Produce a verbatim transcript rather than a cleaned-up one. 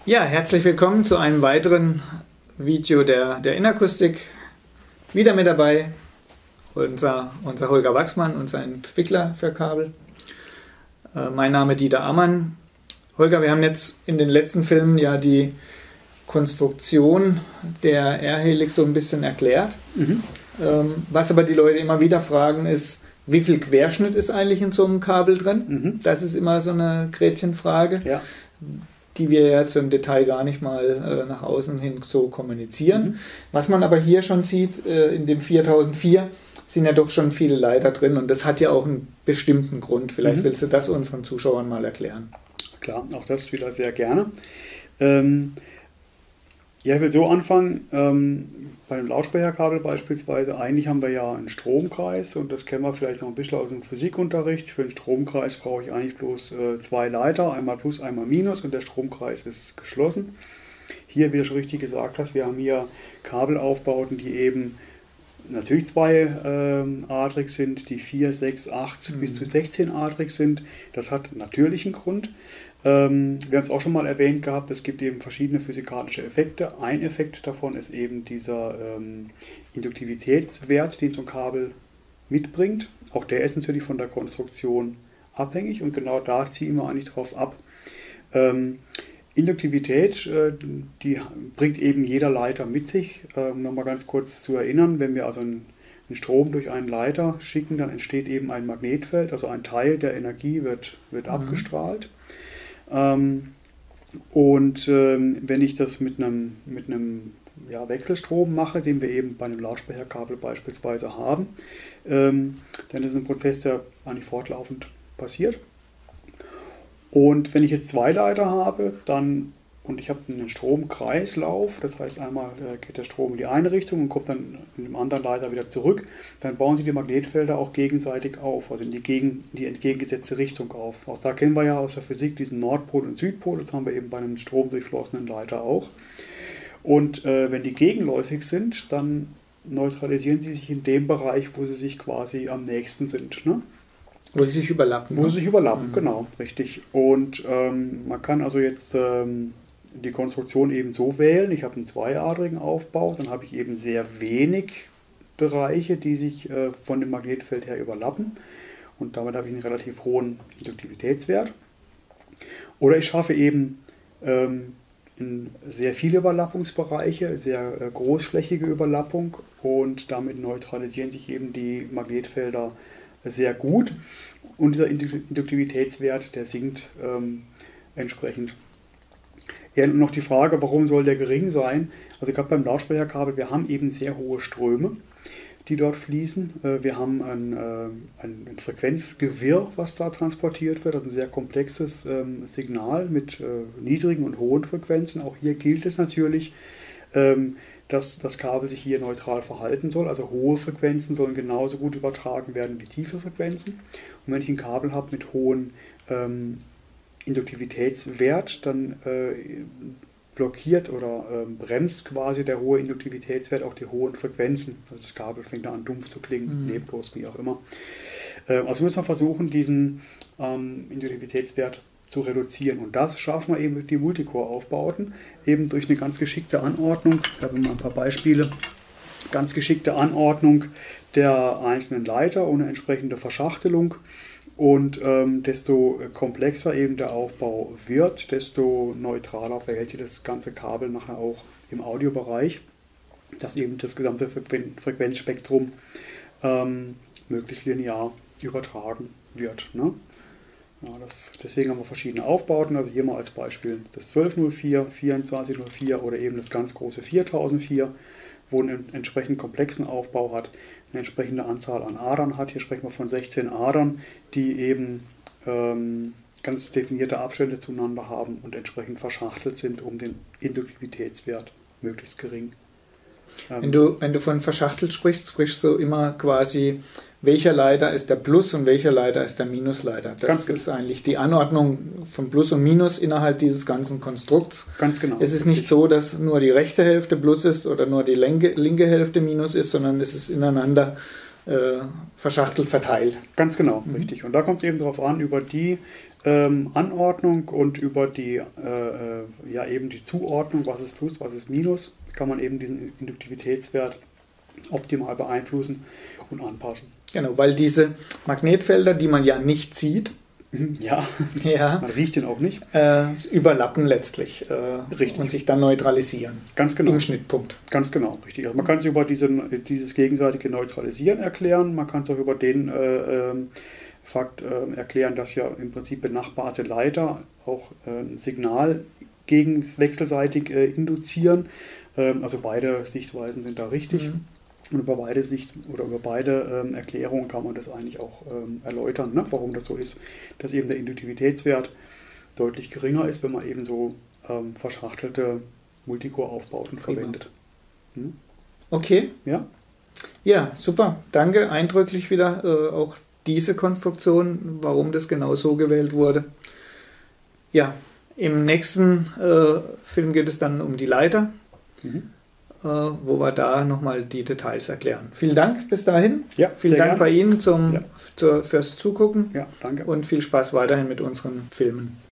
Ja, herzlich willkommen zu einem weiteren Video der, der Innenakustik. Wieder mit dabei unser, unser Holger Wachsmann, unser Entwickler für Kabel. Äh, mein Name Dieter Ammann. Holger, wir haben jetzt in den letzten Filmen ja die Konstruktion der R-Helix so ein bisschen erklärt. Mhm. Ähm, was aber die Leute immer wieder fragen ist, wie viel Querschnitt ist eigentlich in so einem Kabel drin? Mhm. Das ist immer so eine Gretchenfrage. Ja. Die wir ja zum Detail gar nicht mal äh, nach außen hin so kommunizieren. Mhm. Was man aber hier schon sieht, äh, in dem viertausendvier sind ja doch schon viele Leiter drin und das hat ja auch einen bestimmten Grund. Vielleicht mhm. willst du das unseren Zuschauern mal erklären. Klar, auch das wieder sehr gerne. Ähm, ja, ich will so anfangen, ähm, bei dem Lautsprecherkabel beispielsweise, eigentlich haben wir ja einen Stromkreis und das kennen wir vielleicht noch ein bisschen aus dem Physikunterricht. Für den Stromkreis brauche ich eigentlich bloß äh, zwei Leiter, einmal Plus, einmal Minus und der Stromkreis ist geschlossen. Hier, wie du schon richtig gesagt hast, wir haben hier Kabelaufbauten, die eben natürlich zweiadrig sind, die vier, sechs, acht mhm. bis zu sechzehnadrig sind. Das hat natürlich einen Grund. Ähm, wir haben es auch schon mal erwähnt gehabt, es gibt eben verschiedene physikalische Effekte. Ein Effekt davon ist eben dieser ähm, Induktivitätswert, den so ein Kabel mitbringt. Auch der ist natürlich von der Konstruktion abhängig und genau da ziehen wir eigentlich drauf ab. Ähm, Induktivität, äh, die bringt eben jeder Leiter mit sich. Ähm, Nochmal ganz kurz zu erinnern, wenn wir also einen, einen Strom durch einen Leiter schicken, dann entsteht eben ein Magnetfeld, also ein Teil der Energie wird, wird mhm. abgestrahlt. Ähm, und ähm, wenn ich das mit einem, mit einem ja, Wechselstrom mache, den wir eben bei einem Lautsprecherkabel beispielsweise haben, ähm, dann ist es ein Prozess, der eigentlich fortlaufend passiert. Und wenn ich jetzt zwei Leiter habe, dann und ich habe einen Stromkreislauf, das heißt einmal äh, geht der Strom in die eine Richtung und kommt dann in dem anderen Leiter wieder zurück, dann bauen sich die Magnetfelder auch gegenseitig auf, also in die, gegen, in die entgegengesetzte Richtung auf. Auch da kennen wir ja aus der Physik diesen Nordpol und Südpol, das haben wir eben bei einem stromdurchflossenen Leiter auch. Und äh, wenn die gegenläufig sind, dann neutralisieren sie sich in dem Bereich, wo sie sich quasi am nächsten sind, ne? Wo sie sich überlappen. Wo sie sich überlappen, mhm. genau, richtig. Und ähm, man kann also jetzt ähm, die Konstruktion eben so wählen, ich habe einen zweiadrigen Aufbau, dann habe ich eben sehr wenig Bereiche, die sich äh, von dem Magnetfeld her überlappen und damit habe ich einen relativ hohen Induktivitätswert. Oder ich schaffe eben ähm, in sehr viele Überlappungsbereiche, sehr äh, großflächige Überlappung und damit neutralisieren sich eben die Magnetfelder sehr gut und dieser Induktivitätswert, der sinkt ähm, entsprechend. Ja, und noch die Frage, warum soll der gering sein? Also gerade beim Lautsprecherkabel, wir haben eben sehr hohe Ströme, die dort fließen. Wir haben ein, ein Frequenzgewirr, was da transportiert wird, also ein sehr komplexes Signal mit niedrigen und hohen Frequenzen. Auch hier gilt es natürlich, dass das Kabel sich hier neutral verhalten soll. Also hohe Frequenzen sollen genauso gut übertragen werden wie tiefe Frequenzen. Und wenn ich ein Kabel habe mit hohen ähm, Induktivitätswert, dann äh, blockiert oder äh, bremst quasi der hohe Induktivitätswert auch die hohen Frequenzen. Also das Kabel fängt dann an dumpf zu klingen, mhm. leblos, wie auch immer. Äh, also müssen wir versuchen, diesen ähm, Induktivitätswert zu reduzieren. Und das schaffen wir eben durch die Multicore-Aufbauten, eben durch eine ganz geschickte Anordnung. Ich habe mal ein paar Beispiele. Ganz geschickte Anordnung der einzelnen Leiter ohne entsprechende Verschachtelung. Und ähm, desto komplexer eben der Aufbau wird, desto neutraler verhält sich das ganze Kabel nachher auch im Audiobereich, dass eben das gesamte Frequen- Frequenzspektrum ähm, möglichst linear übertragen wird, ne? Ja, das, deswegen haben wir verschiedene Aufbauten, also hier mal als Beispiel das zwölf null vier, vierundzwanzig null vier oder eben das ganz große viertausendvier, wo einen entsprechend komplexen Aufbau hat, eine entsprechende Anzahl an Adern hat. Hier sprechen wir von sechzehn Adern, die eben ähm, ganz definierte Abstände zueinander haben und entsprechend verschachtelt sind, um den Induktivitätswert möglichst gering. Ähm, wenn, du, wenn du von verschachtelt sprichst, sprichst du immer quasi, welcher Leiter ist der Plus und welcher Leiter ist der Minusleiter. Das ist eigentlich die Anordnung von Plus und Minus innerhalb dieses ganzen Konstrukts. Ganz genau. Es ist nicht so, dass nur die rechte Hälfte Plus ist oder nur die linke, linke Hälfte Minus ist, sondern es ist ineinander äh, verschachtelt verteilt. Ganz genau, Mhm. richtig. Und da kommt es eben darauf an, über die ähm, Anordnung und über die, äh, äh, ja, eben die Zuordnung, was ist Plus, was ist Minus, kann man eben diesen Induktivitätswert optimal beeinflussen und anpassen. Genau, weil diese Magnetfelder, die man ja nicht sieht, Ja, ja, man riecht den auch nicht. äh, überlappen letztlich äh, Richtig. und sich dann neutralisieren Ganz genau. im Schnittpunkt. Ganz genau, richtig. Also man kann es über diesen, dieses gegenseitige Neutralisieren erklären, man kann es auch über den äh, ähm, Fakt äh, erklären, dass ja im Prinzip benachbarte Leiter auch äh, ein Signal gegen wechselseitig äh, induzieren. Ähm, also beide Sichtweisen sind da richtig. Mhm. Und über beide Sicht oder über beide ähm, Erklärungen kann man das eigentlich auch ähm, erläutern, ne? Warum das so ist, dass eben der Induktivitätswert deutlich geringer ist, wenn man eben so ähm, verschachtelte Multicore-Aufbauten Prima. verwendet. Hm? Okay, Ja? ja, super. Danke, eindrücklich wieder äh, auch diese Konstruktion, warum das genau so gewählt wurde. Ja, im nächsten äh, Film geht es dann um die Leiter, Mhm. äh, wo wir da nochmal die Details erklären. Vielen Dank bis dahin. Ja, Vielen sehr Dank gern. bei Ihnen zum, Ja. zur, fürs Zugucken Ja, danke. und viel Spaß weiterhin mit unseren Filmen.